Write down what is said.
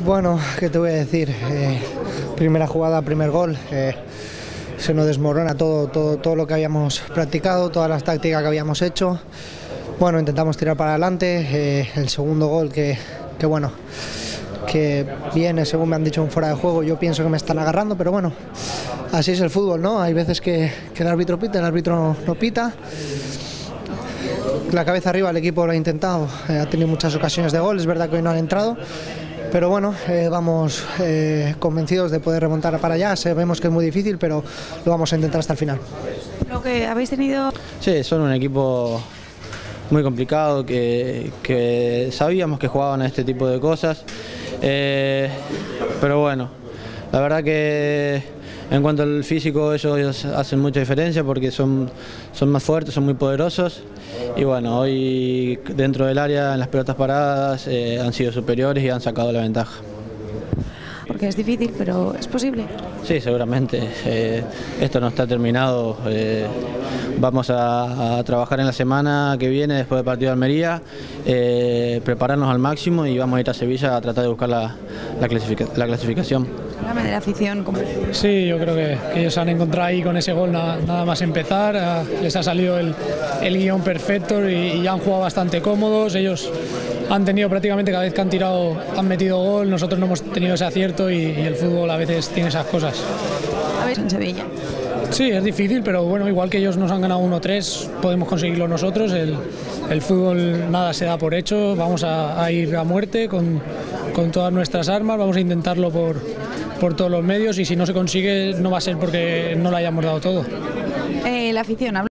Bueno, ¿qué te voy a decir? Primera jugada, primer gol. Se nos desmorona todo lo que habíamos practicado, todas las tácticas que habíamos hecho. Bueno, intentamos tirar para adelante. El segundo gol que viene, según me han dicho, un fuera de juego. Yo pienso que me están agarrando, pero bueno, así es el fútbol, ¿no? Hay veces que el árbitro pita, el árbitro no pita. La cabeza arriba, el equipo lo ha intentado, ha tenido muchas ocasiones de gol, es verdad que hoy no han entrado, pero bueno, vamos convencidos de poder remontar para allá. Sabemos que es muy difícil, pero lo vamos a intentar hasta el final. Lo que habéis tenido... Sí, son un equipo muy complicado, que sabíamos que jugaban a este tipo de cosas, pero bueno, la verdad que en cuanto al físico ellos hacen mucha diferencia porque son más fuertes, son muy poderosos y bueno, hoy dentro del área en las pelotas paradas han sido superiores y han sacado la ventaja. Porque es difícil, pero es posible. Sí, seguramente. Esto no está terminado. Vamos a trabajar en la semana que viene, después del partido de Almería, prepararnos al máximo y vamos a ir a Sevilla a tratar de buscar la clasificación. Háblame de la afición. Sí, yo creo que ellos han encontrado ahí con ese gol nada más empezar, les ha salido el guión perfecto y han jugado bastante cómodos. Ellos han tenido prácticamente cada vez que han tirado, han metido gol, nosotros no hemos tenido ese acierto y el fútbol a veces tiene esas cosas. ¿Habéis en Sevilla? Sí, es difícil, pero bueno, igual que ellos nos han ganado 1-3, podemos conseguirlo nosotros. El fútbol nada se da por hecho, vamos a ir a muerte con todas nuestras armas, vamos a intentarlo por todos los medios y si no se consigue no va a ser porque no lo hayamos dado todo. La afición.